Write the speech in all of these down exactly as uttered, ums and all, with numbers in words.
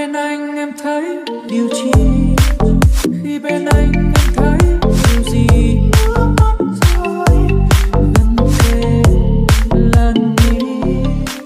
bên anh em thấy điều chi, khi bên anh em thấy điều gì. Gần kề lần đi.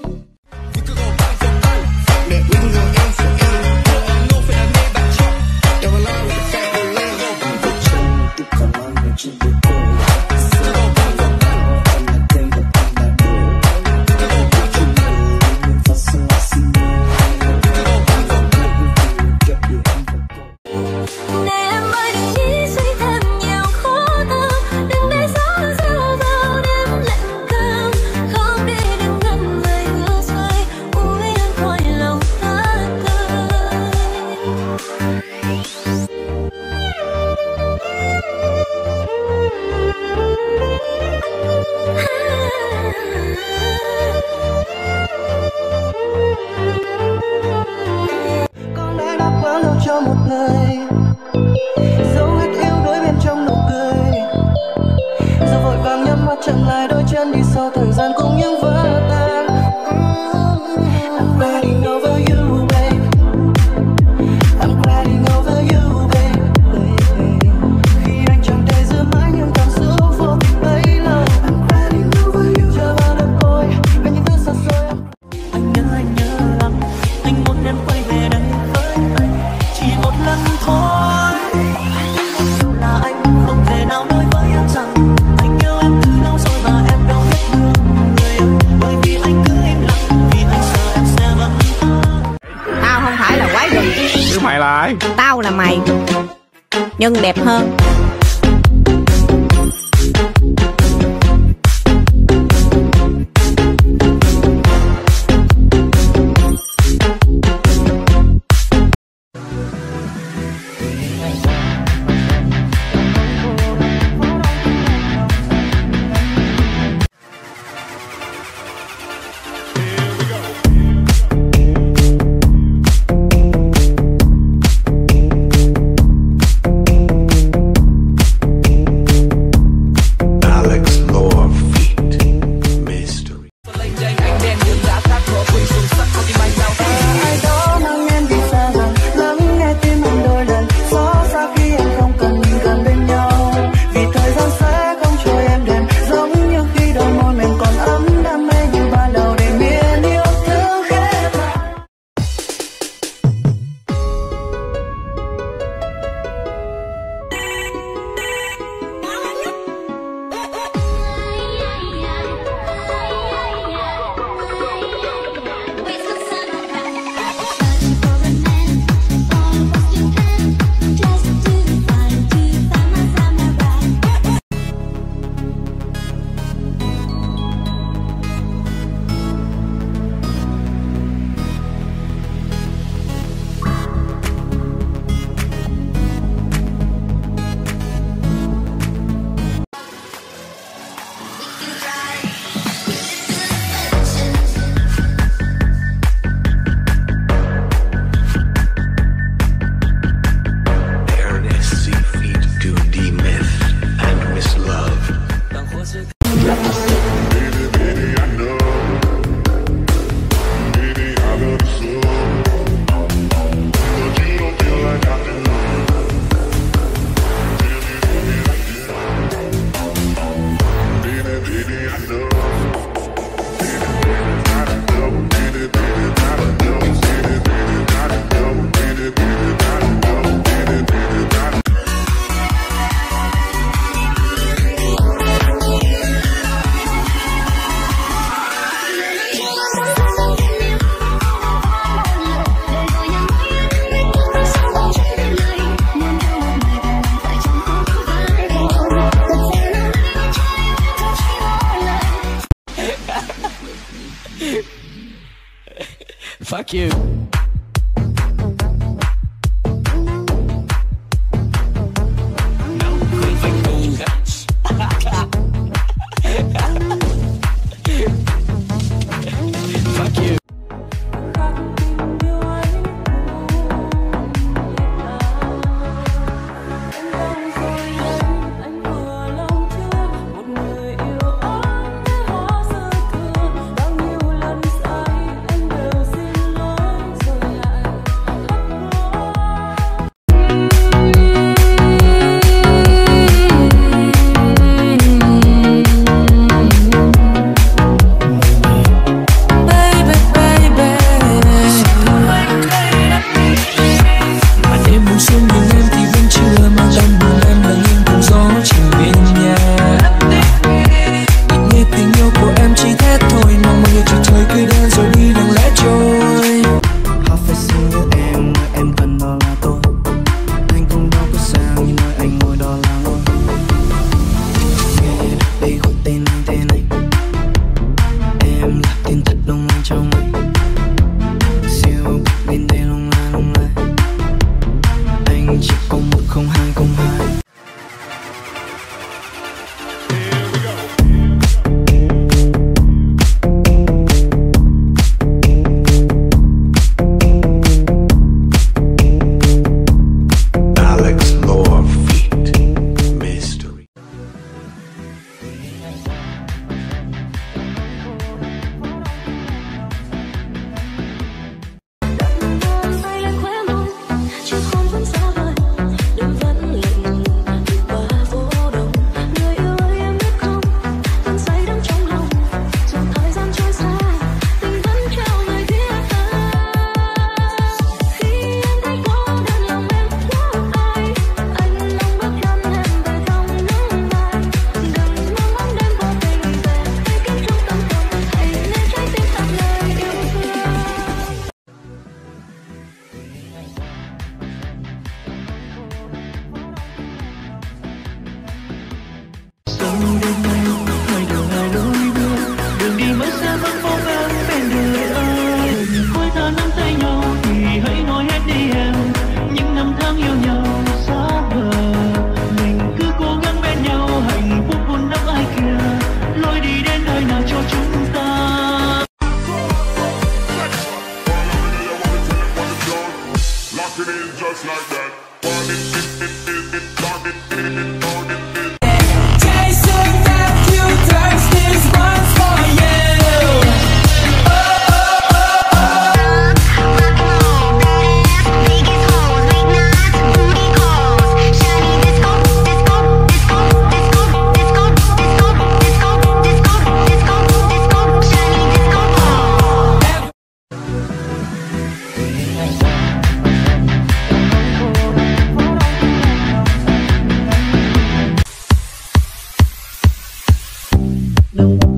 Con đã đáp quá lâu cho một người, dấu hết yếu đuối bên trong nụ cười. Giờ vội vàng nhắm mắt chặn lại đôi chân đi sau thời gian cùng những vỡ tan. I'm riding over you, babe. I'm riding over you, babe. Khi anh chẳng thể giữ mãi những cảm xúc vô tình bấy lâu. I'm riding over you. Chờ bao đêm côi về những thứ xa xôi. Anh nhớ, anh nhớ lắm. Anh muốn em quay về đây với anh chỉ một lần thôi. Yêu là anh không thể nào nói với em rằng anh yêu em từ lâu rồi mà em đâu biết thương người ơi. Bởi vì anh cứ im lặng vì anh sợ em sẽ vẫn. Tao không phải là quái vật. Chứ mày là ai? Tao là mày, nhưng đẹp hơn. Fuck you. Bao nhiêu lần sai anh đều xin lỗi rồi.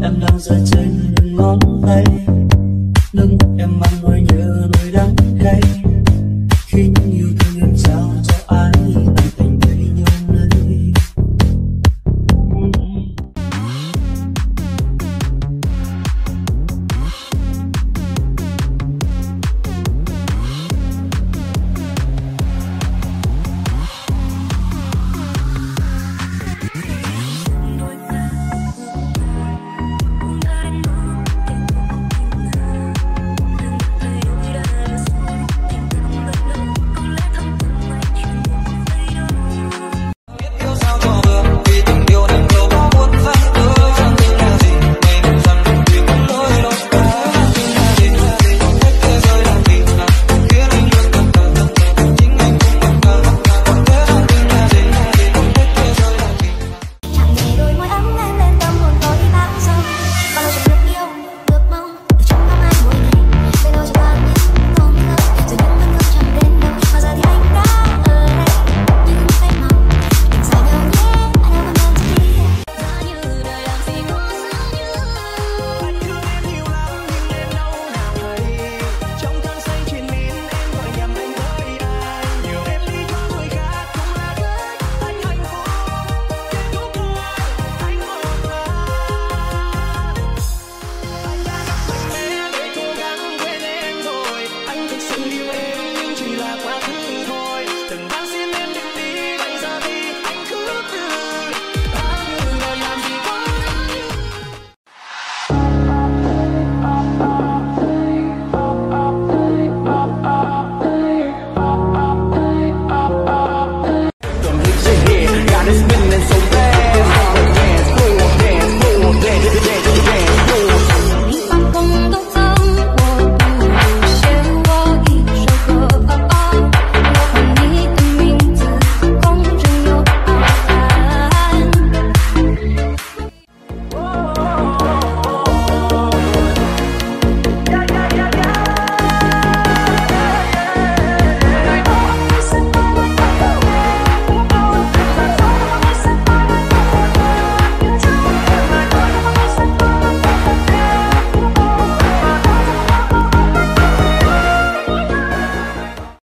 em đang rơi trên ngón tay. Nước mắt em mang nỗi nhớ nỗi đắng cay khi yêu thương.